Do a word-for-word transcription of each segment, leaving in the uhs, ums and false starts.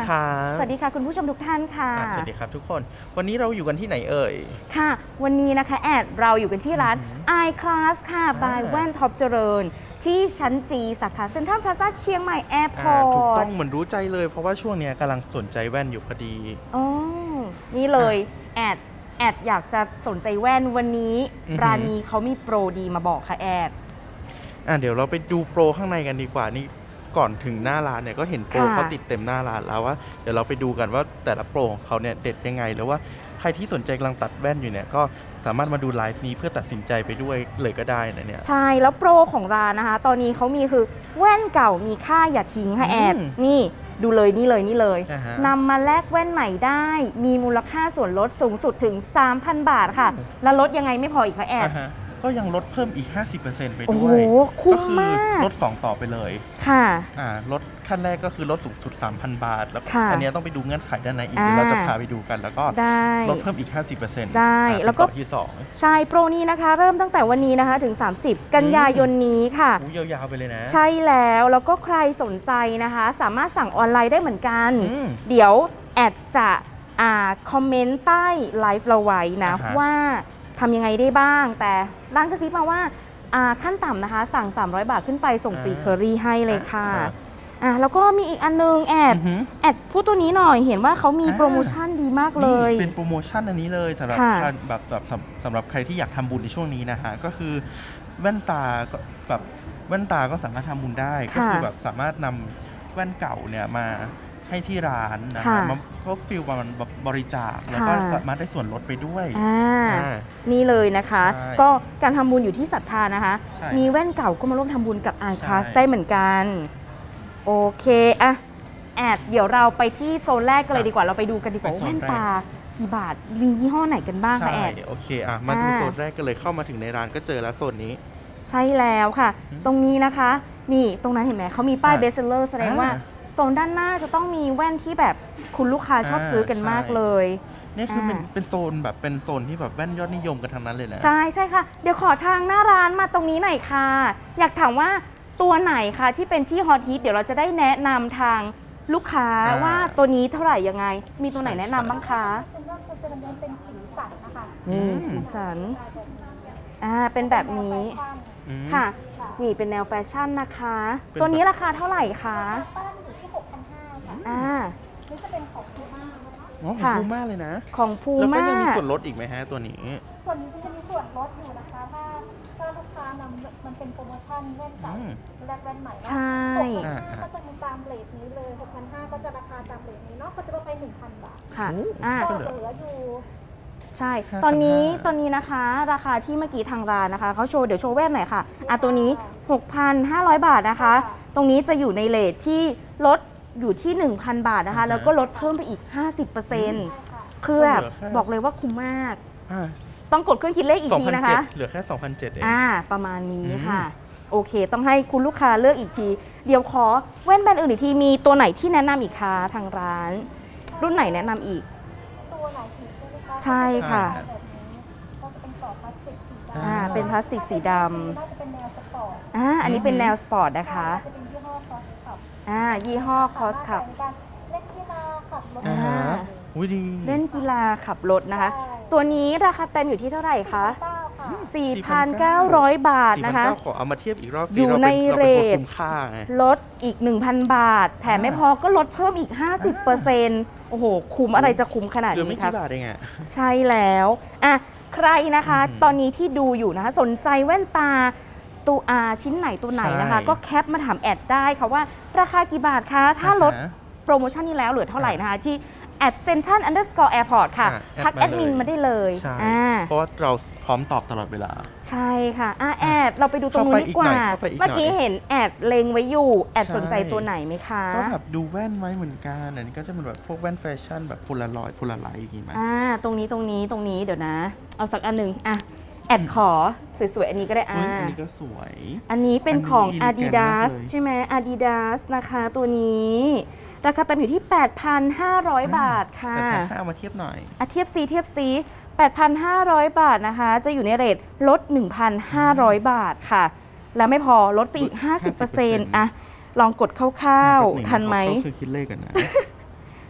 ครับสวัสดีค่ะคุณผู้ชมทุกท่านค่ะสวัสดีครับทุกคนวันนี้เราอยู่กันที่ไหนเอ่ยค่ะวันนี้นะคะแอดเราอยู่กันที่ร้าน I Class ค่ะ by แว่นท็อปเจริญที่ชั้นจีสาขาเซ็นทรัลพลาซ่าเชียงใหม่แอร์พอร์ตถูกต้องเหมือนรู้ใจเลยเพราะว่าช่วงนี้กำลังสนใจแว่นอยู่พอดีอ๋อนี่เลยแอดแอดอยากจะสนใจแว่นวันนี้ร้านนี้เขามีโปรดีมาบอกค่ะแอดอ่ะเดี๋ยวเราไปดูโปรข้างในกันดีกว่านี่ก่อนถึงหน้าร้านเนี่ยก็เห็นโปรเขาติดเต็มหน้าร้านแล้วว่าเดี๋ยวเราไปดูกันว่าแต่ละโปรของเขาเนี่ยเด็ดยังไงหรือว่าใครที่สนใจกำลังตัดแว่นอยู่เนี่ยก็สามารถมาดูไลฟ์นี้เพื่อตัดสินใจไปด้วยเลยก็ได้นะเนี่ยใช่แล้วโปรของร้านนะคะตอนนี้เขามีคือแว่นเก่ามีค่าอย่าทิ้งค่ะแอดนี่ดูเลยนี่เลยนี่เลยนำมาแลกแว่นใหม่ได้มีมูลค่าส่วนลดสูงสุดถึง สามพัน บาทค่ะแล้วลดยังไงไม่พออีกค่ะแอดก็ยังลดเพิ่มอีก ห้าสิบเปอร์เซ็นต์ ไปด้วยโอ้โหคุ้มมากลดสองต่อไปเลยค่ะอ่าลดขั้นแรกก็คือลดสูงสุด สามพัน บาทแล้วอันนี้ต้องไปดูเงื่อนไขด้านในอีกเดี๋ยวเราจะพาไปดูกันแล้วก็ลดเพิ่มอีก ห้าสิบเปอร์เซ็นต์ได้แล้วก็ที่สองใช่โปรนี้นะคะเริ่มตั้งแต่วันนี้นะคะถึงสามสิบกันยายนนี้ค่ะยาวๆไปเลยนะใช่แล้วแล้วก็ใครสนใจนะคะสามารถสั่งออนไลน์ได้เหมือนกันเดี๋ยวแอดจะอ่าคอมเมนต์ใต้ไลฟ์เราไว้นะว่าทำยังไงได้บ้างแต่ร้านกระซิบมาว่าขั้นต่ำนะคะสั่งสามร้อยบาทขึ้นไปส่งฟรีเคอรี่ให้เลยค่ะอ่ะแล้วก็มีอีกอันนึงแอดแอดพูดตัวนี้หน่อยเห็นว่าเขามีโปรโมชั่นดีมากเลยเป็นโปรโมชั่นอันนี้เลยสำหรับแบบแบบสำหรับใครที่อยากทำบุญในช่วงนี้นะฮะก็คือแว่นตาแบบแว่นตาก็สามารถทำบุญได้ก็คือแบบสามารถนำแว่นเก่าเนี่ยมาให้ที่ร้านนะฮะมันก็ฟิลมันบริจาคแล้วก็สามารถได้ส่วนลดไปด้วยนี่เลยนะคะก็การทำบุญอยู่ที่ศรัทธานะคะมีแว่นเก่าก็มาร่วมทำบุญกับ I Class ได้เหมือนกันโอเคอะแอดเดี๋ยวเราไปที่โซนแรกกันเลยดีกว่าเราไปดูกันดีกว่าแว่นตากี่บาทมียี่ห้อไหนกันบ้างคะแอดโอเคอะมาดูโซนแรกกันเลยเข้ามาถึงในร้านก็เจอแล้วโซนนี้ใช่แล้วค่ะตรงนี้นะคะนี่ตรงนั้นเห็นไหมเขามีป้ายเบสเซอร์แสดงว่าโซนด้านหน้าจะต้องมีแว่นที่แบบคุณลูกค้าชอบซื้อกันมากเลยนี่คือเป็นเป็นโซนแบบเป็นโซนที่แบบแว่นยอดนิยมกันทั้งนั้นเลยนะใช่ใช่ค่ะเดี๋ยวขอทางหน้าร้านมาตรงนี้หน่อยค่ะอยากถามว่าตัวไหนคะที่เป็นที่ฮอตฮิตเดี๋ยวเราจะได้แนะนำทางลูกค้าว่าตัวนี้เท่าไหร่ยังไงมีตัวไหนแนะนำบ้างคะจะดำเนินเป็นสีสันนะคะนี่สีสันอ่าเป็นแบบนี้ค่ะนี่เป็นแนวแฟชั่นนะคะตัวนี้ราคาเท่าไหร่คะป้ายอยู่ที่หกพันห้าค่ะอ่านี่จะเป็นของพูม่าอ๋อของพูม่าเลยนะของพูม่าแล้วก็ยังมีส่วนลดอีกไหมฮะตัวนี้ส่วนนี้จะมีส่วนลดอยู่นะคะถ้าถ้าลูกค้านำมันเป็นโปรโมชั่นแว่นเก่าแลกแว่นใหม่ใช่ก็จะมีตามเรทนี้เลยหกพันห้าก็จะราคาตามเรทนี้เนาะก็จะลดไปหนึ่งพันบาทค่ะก็เหลืออยู่ใช่ตอนนี้ตอนนี้นะคะราคาที่เมื่อกี้ทางร้านนะคะเขาโชว์เดี๋ยวโชว์แว่นหน่อยค่ะอ่ะตัวนี้ หกพันห้าร้อย บาทนะคะตรงนี้จะอยู่ในเรทที่ลดอยู่ที่ หนึ่งพัน บาทนะคะแล้วก็ลดเพิ่มไปอีก ห้าสิบเปอร์เซ็นต์ คือแบบบอกเลยว่าคุ้มมากต้องกดเครื่องคิดเลขอีกทีนะคะเหลือแค่ สองพันเจ็ดร้อย เองอ่าประมาณนี้ค่ะโอเคต้องให้คุณลูกค้าเลือกอีกทีเดี๋ยวขอแว่นแบรนด์อื่นอีกทีมีตัวไหนที่แนะนำอีกคะทางร้านรุ่นไหนแนะนำอีกตัวไหนอีกใช่ค่ะก็จะเป็นกรอบพลาสติกสีดำอ่าเป็นพลาสติกสีดำน่าจะเป็นแนวสปอร์ตอ่าอันนี้เป็นแนวสปอร์ตนะคะจะเป็นยี่ห้อคอสคับอ่ายี่ห้อคอสคับเล่นกีฬาขับรถอ่าอุ้ยดีเล่นกีฬาขับรถนะคะตัวนี้ราคาเต็มอยู่ที่เท่าไหร่คะ สี่พันเก้าร้อย บาทนะคะขอเอามาเทียบอีกรอบอยู่ในเรทลดอีก หนึ่งพัน บาทแถมไม่พอก็ลดเพิ่มอีก ห้าสิบเปอร์เซ็นต์ โอ้โหคุ้มอะไรจะคุ้มขนาดนี้ครับใช่แล้วอ่ะใครนะคะตอนนี้ที่ดูอยู่นะคะสนใจแว่นตาตัวอาชิ้นไหนตัวไหนนะคะก็แคปมาถามแอดได้ค่ะว่าราคากี่บาทคะถ้าลดโปรโมชั่นนี้แล้วเหลือเท่าไหร่นะคะที่แอดเซ็นทรัลอันเดอร์สกอร์แอร์พอร์ตค่ะทักแอดมินมาได้เลยเพราะว่าเราพร้อมตอบตลอดเวลาใช่ค่ะอ่ะแอดเราไปดูตรงนู้นดีกว่าเมื่อกี้เห็นแอดเล็งไว้อยู่แอดสนใจตัวไหนไหมคะก็แบบดูแว่นไว้เหมือนกันอันนี้ก็จะเป็นแบบพวกแว่นแฟชั่นแบบโพลารอยด์โพลาไรด์อย่างงี้ไหมอ่าตรงนี้ตรงนี้ตรงนี้เดี๋ยวนะเอาสักอันหนึ่งอ่ะแอดขอสวยๆอันนี้ก็ได้อ่าอันนี้ก็สวยอันนี้เป็นของ Adidas ใช่ไหม Adidas นะคะตัวนี้ราคาเต็มอยู่ที่ แปดพันห้าร้อย บาทค่ะเอามาเทียบหน่อยอ่ะเทียบซีเทียบซี แปดพันห้าร้อย บาทนะคะจะอยู่ในเรทลด หนึ่งพันห้าร้อย บาทค่ะแล้วไม่พอลดไปอีก ห้าสิบเปอร์เซ็นต์ อ่ะลองกดคร่าวๆทันไหมคือคิดเลขกันนะ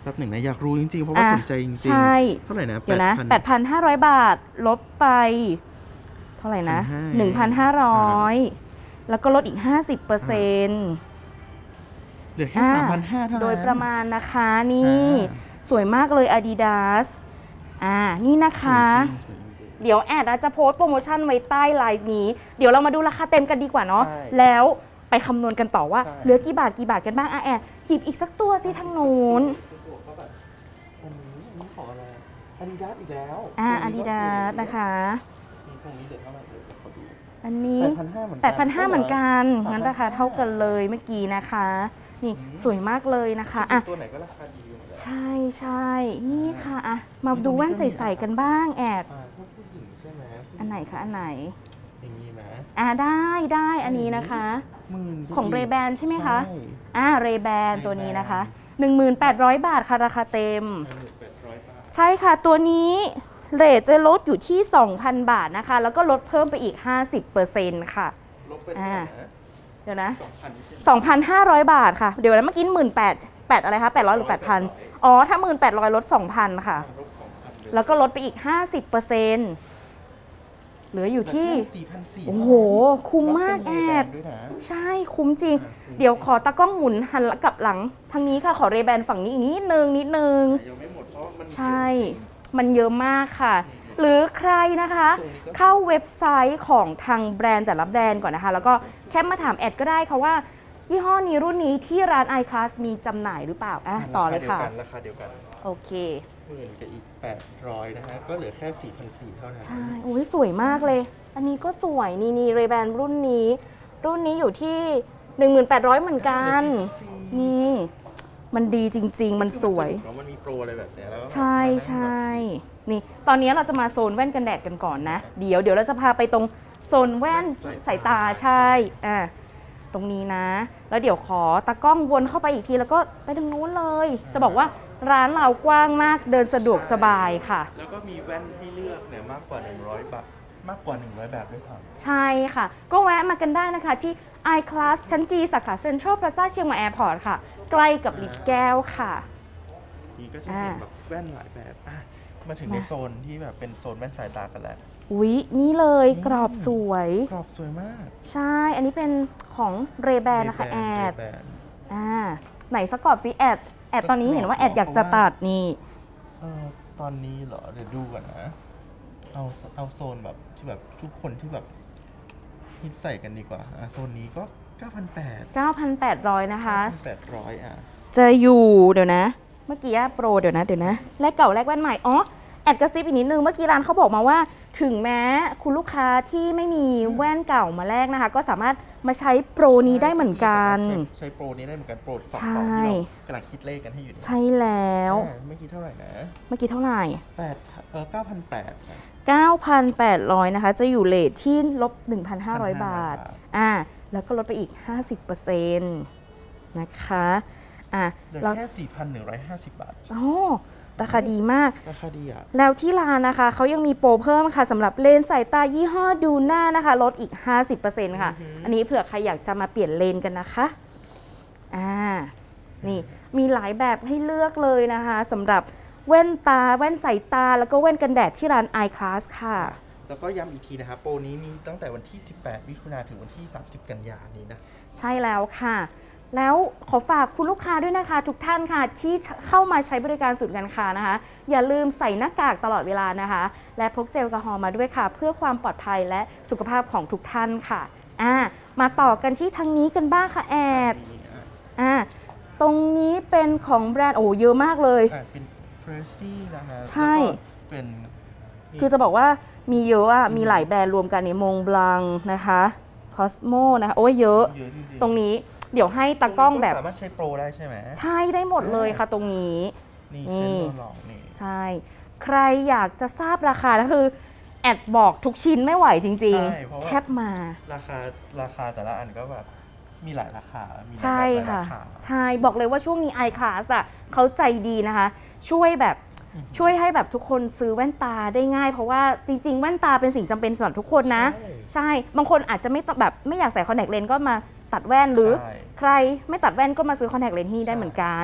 แป๊บหนึ่งนะอยากรู้จริงๆเพราะว่าสนใจจริงๆใช่เท่าไหร่นะเดี๋ยวนะ แปดพันห้าร้อย บาทลบไปเท่าไหร่นะ หนึ่งพันห้าร้อย แล้วก็ลดอีก ห้าสิบเปอร์เซ็นต์เหลือแค่ สามพันห้าร้อย เท่านั้นโดยประมาณนะคะนี่สวยมากเลย Adidas อ่านี่นะคะเดี๋ยวแอดจะโพสต์โปรโมชั่นไว้ใต้ไลฟ์นี้เดี๋ยวเรามาดูราคาเต็มกันดีกว่าเนาะแล้วไปคำนวณกันต่อว่าเหลือกี่บาทกี่บาทกันบ้างอ่ะแอดหยิบอีกสักตัวสิทางโน้นอันนี้อันนี้ของอะไร Adidas อีกแล้วอ่า Adidas นะคะนี่ตรงนี้เด็ดเท่าไหร่เดี๋ยวขอดูอันนี้ แปดพันห้าร้อย เหมือนกันงั้นราคาเท่ากันเลยเมื่อกี้นะคะนี่สวยมากเลยนะคะอ่ะตัวไหนก็ราคาดีอยู่แล้วใช่ใช่นี่ค่ะอ่ะมาดูแว่นใส่ๆกันบ้างแอดอันไหนคะอันไหนอย่างนี้ไหมอ่าได้ได้อันนี้นะคะของเรแบนใช่ไหมคะอ่าเรแบนตัวนี้นะคะ หนึ่งพันแปดร้อย บาทค่ะราคาเต็มใช่ค่ะตัวนี้เรทจะลดอยู่ที่ สองพัน บาทนะคะแล้วก็ลดเพิ่มไปอีก ห้าสิบเปอร์เซ็นต์ ค่ะลดไปเท่าไหร่นะเดี๋ยวนะ สองพันห้าร้อย บาทค่ะเดี๋ยวนะเมื่อกี้ หนึ่งหมื่นแปดพัน แปดอะไรคะแปดร้อยหรือ แปดพัน อ๋อถ้า หนึ่งพันแปดร้อย ลด สองพัน ค่ะแล้วก็ลดไปอีก ห้าสิบเปอร์เซ็นต์ เหลืออยู่ที่โอ้โหคุ้มมากแอดใช่คุ้มจริงเดี๋ยวขอตากล้องหมุนหันกลับหลังทางนี้ค่ะขอเรแบนฝั่งนี้อีกนิดนึงนิดนึงใช่มันเยอะมากค่ะหรือใครนะคะเข้าเว็บไซต์ของทางแบรนด์แต่ละแบรนด์ก่อนนะคะแล้วก็แค่มาถามแอดก็ได้ค่ะว่ายี่ห้อนี้รุ่นนี้ที่ร้าน iClass มีจำหน่ายหรือเปล่าอ่ะต่อเลยค่ะราคาเดียวกันโอเคหมื่นกับอีกแปดร้อยนะฮะก็เหลือแค่ สี่พันสี่ร้อย เท่านั้นใช่โอ้ยสวยมากเลยอันนี้ก็สวยนี่นี่เรแบนรุ่นนี้รุ่นนี้อยู่ที่ หนึ่งพันแปดร้อย เหมือนกันนี่มันดีจริงๆมันสวยมันมีโปรอะไรแบบนี้แล้วใช่ใช่นี่ตอนนี้เราจะมาโซนแว่นกันแดดกันก่อนนะเดี๋ยวเดี๋ยวเราจะพาไปตรงโซนแว่นสายตาใช่อ่ะตรงนี้นะแล้วเดี๋ยวขอตากล้องวนเข้าไปอีกทีแล้วก็ไปตรงนู้นเลยจะบอกว่าร้านเรากว้างมากเดินสะดวกสบายค่ะแล้วก็มีแว่นให้เลือกเนี่ยมากกว่าหนึ่งร้อยบาทมากกว่าหนึ่งร้อยแบบด้วยซ้ำใช่ค่ะก็แวะมากันได้นะคะที่ iClass ชั้น G สาขาเซ็นทรัลพลาซ่าเชียงใหม่แอร์พอร์ตค่ะใกล้กับลิฟต์แก้วค่ะนี่ก็จะเห็นแบบแว่นหลายแบบมาถึงในโซนที่แบบเป็นโซนแว่นสายตากันแล้วอุ๊ยนี่เลยกรอบสวยกรอบสวยมากใช่อันนี้เป็นของเรแบนนะคะแอดอ่าไหนสักกรอบสิแอดแอดตอนนี้เห็นว่าแอดอยากจะตัดนี่เออตอนนี้เหรอเดี๋ยวดูก่อนนะเอาเอาโซนแบบที่แบบทุกคนที่แบบฮิตใส่กันดีกว่าอ่ะโซนนี้ก็ เก้าพันแปดร้อยเก้าพันแปดร้อย นะคะเก้าพันแปดร้อย อ่ะจะอยู่เดี๋ยวนะเมื่อกี้โปรเดี๋ยวนะเดี๋ยวนะแลกเก่าแลกแว่นใหม่อ๋อแอดกระซิบอีกนิดนึงเมื่อกี้ร้านเขาบอกมาว่าถึงแม้คุณลูกค้าที่ไม่มีแว่นเก่ามาแลกนะคะก็สามารถมาใช้โปรนี้ได้เหมือนกันใช้โปรนี้ได้เหมือนกันโปรสองต่อที่เรากำลังคิดเลขกันให้อยู่ใช่แล้วเมื่อกี้เท่าไหร่นะเมื่อกี้เท่าไหร่แปดเออเก้าพันแปดร้อยเก้าพันแปดร้อยนะคะจะอยู่เรทที่ลบ หนึ่งพันห้าร้อย บาทอ่าแล้วก็ลดไปอีก ห้าสิบเปอร์เซ็นต์ นะคะอ่ะเหลือแค่ สี่พันหนึ่งร้อยห้าสิบ บาทโอ้ราคาดีมากราคาดีอ่ะแล้วที่ร้านนะคะเขายังมีโปรเพิ่มค่ะสำหรับเลนส์สายตายี่ห้อดูหน้านะคะลดอีก ห้าสิบเปอร์เซ็นต์ ค่ะ อันนี้เผื่อใครอยากจะมาเปลี่ยนเลนส์กันนะคะอ่านี่มีหลายแบบให้เลือกเลยนะคะสำหรับแว่นตาแว่นสายตาแล้วก็แว่นกันแดดที่ร้าน iClass ค่ะแล้วก็ย้ำอีกทีนะคะโปรนี้มีตั้งแต่วันที่สิบแปดมิถุนายนถึงวันที่สามสิบกันยายนนี้นะใช่แล้วค่ะแล้วขอฝากคุณลูกค้าด้วยนะคะทุกท่านค่ะที่เข้ามาใช้บริการศูนย์การค้านะคะอย่าลืมใส่หน้ากากตลอดเวลานะคะและพกเจลแอลกอฮอล์มาด้วยค่ะเพื่อความปลอดภัยและสุขภาพของทุกท่านค่ะอ่ามาต่อกันที่ทางนี้กันบ้างค่ะแอดอ่าตรงนี้เป็นของแบรนด์โอ้เยอะมากเลยเป็นเพรสซี่นะคะใช่เป็นคือจะบอกว่ามีเยอะอะมีหลายแบรนด์รวมกันในมงบลังนะคะคอสโมนะคะโอ้ยเยอะตรงนี้เดี๋ยวให้ตากล้องแบบสามารถใช้โปรได้ใช่ไหมใช่ได้หมดเลยค่ะตรงนี้นี่นี่ใช่ใครอยากจะทราบราคาก็คือแอดบอกทุกชิ้นไม่ไหวจริงๆแคปมาราคาราคาแต่ละอันก็แบบมีหลายราคาใช่ค่ะใช่บอกเลยว่าช่วงนี้ iClass อ่ะเขาใจดีนะคะช่วยแบบช่วยให้แบบทุกคนซื้อแว่นตาได้ง่ายเพราะว่าจริงๆแว่นตาเป็นสิ่งจำเป็นสำหรับทุกคนนะใช่บางคนอาจจะไม่แบบไม่อยากใส่คอนแทคเลนส์ก็มาตัดแว่นหรือใครไม่ตัดแว่นก็มาซื้อคอนแทคเลนส์ที่นี่ได้เหมือนกันหรือ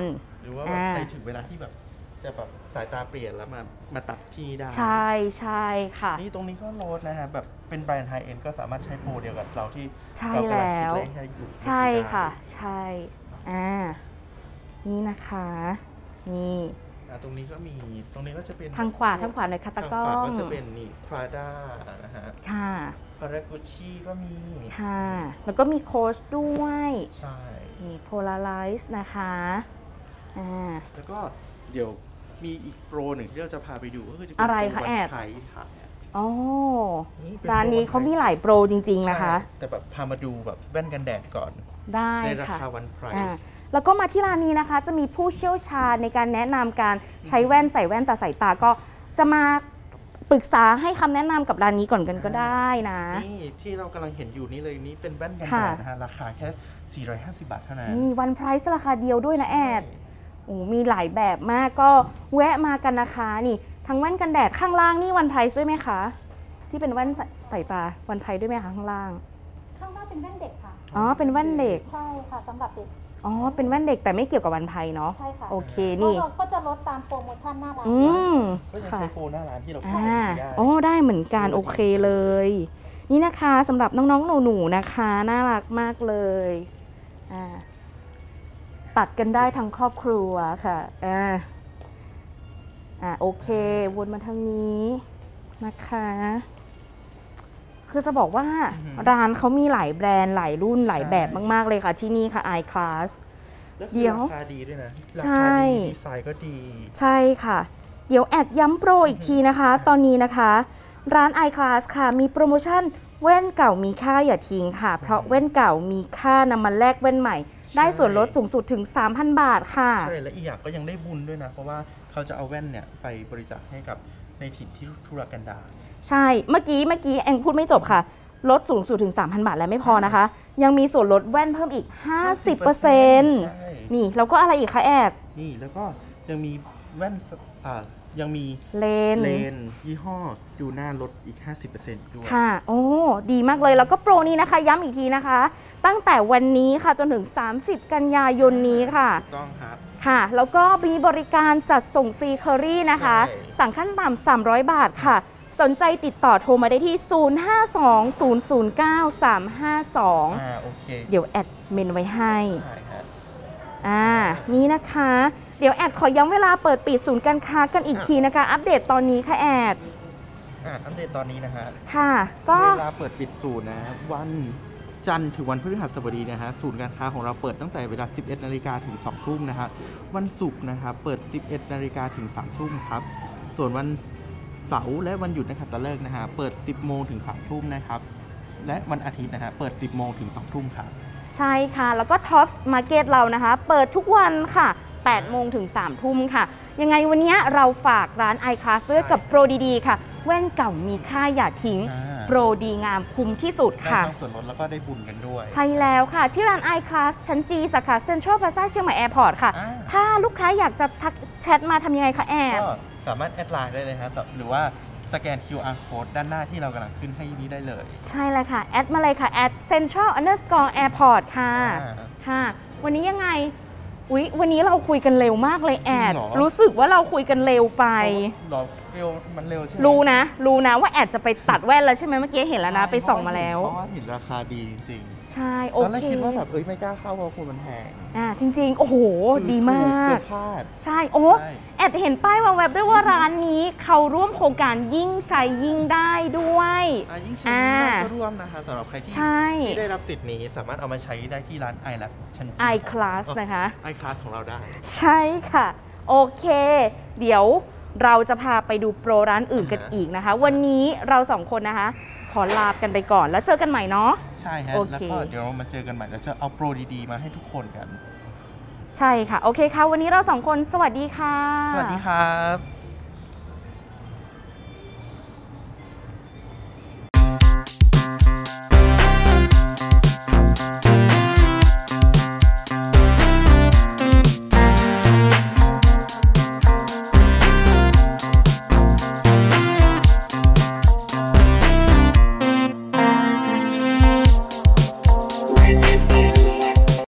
รือว่าแบบใครถึงเวลาที่แบบจะแบบสายตาเปลี่ยนแล้วมามาตัดที่ได้ใช่ใช่ค่ะนี่ตรงนี้ก็โรสนะฮะแบบเป็นแบรนด์ไฮเอ็นก็สามารถใช้โปรเดียวกับเราที่ใช่แล้วใช่ค่ะใช่อ่านี่นะคะนี่ตรงนี้ก็มีตรงนี้ก็จะเป็นทางขวาทางขวาหน่อยค่ะตะก้องก็จะเป็นนี่ Prada นะฮะค่ะ Prada Gucci ก็มีค่ะแล้วก็มีโค้ชด้วยใช่นี่ Polarize นะคะอ่าแล้วก็เดี๋ยวมีอีกโปรหนึ่งที่เราจะพาไปดูก็คือจะเป็นอะไรคะแอดไทยค่ะอ๋อร้านนี้เขามีหลายโปรจริงๆนะคะแต่แบบพามาดูแบบแว่นกันแดดก่อนได้ในราคาวันไพรซ์แล้วก็มาที่ร้านนี้นะคะจะมีผู้เชี่ยวชาญในการแนะนำการใช้แว่นใส่แว่นตาสายตาก็จะมาปรึกษาให้คำแนะนำกับร้านนี้ก่อนกันก็ได้นะนี่ที่เรากำลังเห็นอยู่นี่เลยนี่เป็นแว่นกันแดดนะฮะราคาแค่สี่ร้อยห้าสิบบาทเท่านั้นนี่วันไพรซ์ราคาเดียวด้วยนะแอดโอ้มีหลายแบบมากก็แวะมากันนะคะนี่ทั้งแว่นกันแดดข้างล่างนี่วันไพรซ์ด้วยไหมคะที่เป็นแว่นสายตาวันไพรซ์ด้วยไหมคะข้างล่างข้างล่างเป็นแว่นเด็กค่ะอ๋อเป็นแว่นเด็กใช่ค่ะสำหรับเด็กอ๋อเป็นแว่นเด็กแต่ไม่เกี่ยวกับวันไพรเนาะใช่ค่ะโอเคนี่ก็จะลดตามโปรโมชั่นหน้าร้านอืมก็จะใช้โปรหน้าร้านที่เราขายได้อ๋อได้เหมือนกันโอเคเลยนี่นะคะสำหรับน้องๆหนูๆนะคะน่ารักมากเลยอ่าตัดกันได้ทั้งครอบครัวค่ะอ่าอ่าโอเควนมาทางนี้นะคะคือจะบอกว่าร้านเขามีหลายแบรนด์หลายรุ่นหลายแบบมากๆเลยค่ะที่นี่ค่ะ I Class เดี๋ยวราคาดีด้วยนะราคาดีดีไซน์ก็ดีใช่ค่ะเดี๋ยวแอดย้ำโปรอีกทีนะคะตอนนี้นะคะร้าน I Class ค่ะมีโปรโมชั่นแว่นเก่ามีค่าอย่าทิ้งค่ะเพราะแว่นเก่ามีค่านำมาแลกแว่นใหม่ได้ส่วนลดสูงสุดถึง สามพัน บาทค่ะใช่และอีกอย่างก็ยังได้บุญด้วยนะเพราะว่าเขาจะเอาแว่นเนี่ยไปบริจาคให้กับในถิ่นที่ทุรกันดารใช่เมื่อกี้เมื่อกี้แองพูดไม่จบค่ะลดสูงสุดถึง สามพัน บาทแล้วไม่พอนะคะยังมีส่วนลดแว่นเพิ่มอีก ห้าสิบเปอร์เซ็นต์ นี่แล้วก็อะไรอีกคะแอดนี่แล้วก็ยังมีแว่นอ่ายังมีเลนเลนยี่ห้อดูหน้าลดอีก ห้าสิบเปอร์เซ็นต์ ด้วยค่ะโอ้ดีมากเลยแล้วก็โปรนี้นะคะย้ำอีกทีนะคะตั้งแต่วันนี้ค่ะจนถึงสามสิบกันยายนนี้ค่ะถูกต้องครับค่ะแล้วก็มีบริการจัดส่งฟรีเคอรี่นะคะสั่งขั้นต่ำสามร้อยบาทค่ะสนใจติดต่อโทรมาได้ที่ศูนย์ ห้า สอง ศูนย์ ศูนย์ เก้า สาม ห้า สองอ่าโอเคเดี๋ยวแอดเมนไว้ให้ใช่ครับอ่านี่นะคะเดี๋ยวแอดขอย้ำเวลาเปิดปิดศูนย์การค้ากันอีกทีนะคะอัปเดตตอนนี้ค่ะแอดอ่าอัปเดตตอนนี้นะฮะค่ะก็เวลาเปิดปิดศูนย์นะวันจันทร์ถึงวันพฤหัสบดีนะฮะศูนย์การค้าของเราเปิดตั้งแต่เวลา สิบเอ็ด นาฬิกาถึง สอง ทุ่มนะฮะวันศุกร์นะครับเปิด สิบเอ็ด นาฬิกาถึง สาม ทุ่มครับส่วนวันเสาร์และวันหยุดนะครับตะเลิกนะฮะเปิด สิบ โมงถึง สาม ทุ่มนะครับและวันอาทิตย์นะฮะเปิด สิบ โมงถึง สอง ทุ่มครับใช่ค่ะแล้วก็ท็อปมาร์เก็ตเรานะคะเปิดทุกวันค่ะแปด โมงถึง สาม ทุ่มค่ะยังไงวันนี้เราฝากร้าน I Class ด้วยกับโปรดีๆค่ะแว่นเก่ามีค่าอย่าทิ้งโปรดีงามคุ้มที่สุดค่ะได้ส่วนลดแล้วก็ได้บุญกันด้วยใช่แล้วค่ะที่ร้าน I Class ชั้นจีสาขาเซ็นทรัลพลาซ่าเชียงใหม่แอร์พอร์ตค่ะถ้าลูกค้าอยากจะทักแชทมาทำยังไงคะแอร์ก็สามารถแอดไลน์ได้เลยฮะหรือว่าสแกน คิว อาร์ Code ด้านหน้าที่เรากำลังขึ้นให้นี้ได้เลยใช่เลยค่ะแอดมาเลยค่ะแอด Central Underscore Airport ค่ะค่ะวันนี้ยังไงอุ๊ยวันนี้เราคุยกันเร็วมากเลยแอดรู้สึกว่าเราคุยกันเร็วไปหรอเร็วมันเร็วใช่ไหมรู้นะรู้นะว่าแอดจะไปตัดแว่นแล้วใช่ไหมเมื่อกี้เห็นแล้วนะไปส่องมาแล้วเพราะว่าเห็นราคาดีจริงใช่โอเคตอนแรกคิดว่าแบบเอ้ยไม่กล้าเข้าเพราะคุณมันแพงอ่าจริงๆโอ้โหดีมากใช่โอ้แอดเห็นป้ายว่าแวบด้วยว่าร้านนี้เขาร่วมโครงการยิ่งใช้ยิ่งได้ด้วยอ่ายิ่งใช้ยิ่งได้ก็ร่วมนะคะสำหรับใครที่ที่ได้รับสิทธิ์นี้สามารถเอามาใช้ได้ที่ร้าน I Lab ชั้นจี I Class นะคะ I Class ของเราได้ใช่ค่ะโอเคเดี๋ยวเราจะพาไปดูโปรร้านอื่นกันอีกนะคะวันนี้เราสองคนนะคะขอลากันไปก่อนแล้วเจอกันใหม่เนาะใช่ฮะแล้วก็เดี๋ยวเรามาเจอกันใหม่แล้วจะเอาโปรดีๆมาให้ทุกคนกันใช่ค่ะโอเคค่ะวันนี้เราสองคนสวัสดีค่ะสวัสดีครับ